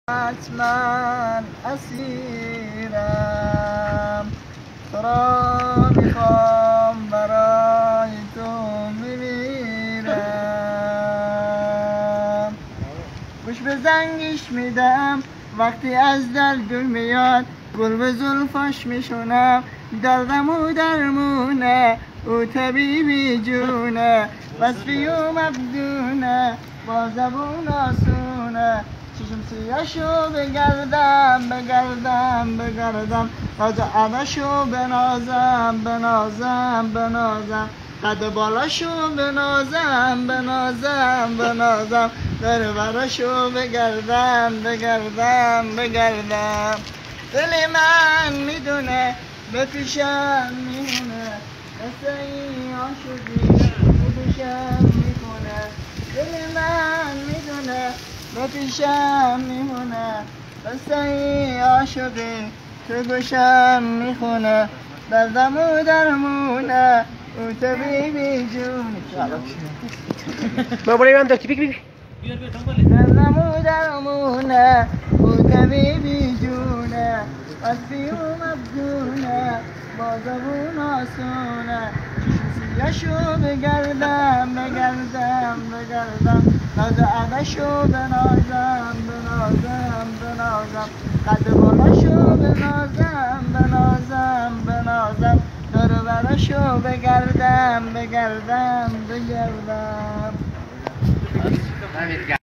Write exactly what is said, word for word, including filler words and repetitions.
من اسیرم تو را میخوام برای تو میمیرم گوش به زنگش میدم وقتی از در گل میاد گل به زلفاش میشونم دردم او درمونه او طبیبی جونه وصفی و مبدونه با زبون آسونه چشم سیاشو بگردم بگردم بگردم قد عدشو بنازم بنازم بنازم قد بالاشو بنازم بنازم بنازم در براشو بگردم بگردم بگردم دل من میدونه به پیشم میمونه مثل این عاشقی به پیشم میکنه دل من میدونه به پیشم میمونه مثل این عاشقی تو گوشم میخونه دردمو درمونه او طبیبی جونه ما برای من دکتی بگی بگی دردمو درمونه او طبیبی جونه وصفی و مبدونه با زبون آسونه چشم سیاشو بگردم بگردم بگردم ناز عدشو بنازم بنازم بنازم قد بالاشو بنازم بنازم بنازم دور براشو بگردم بگردم بگردم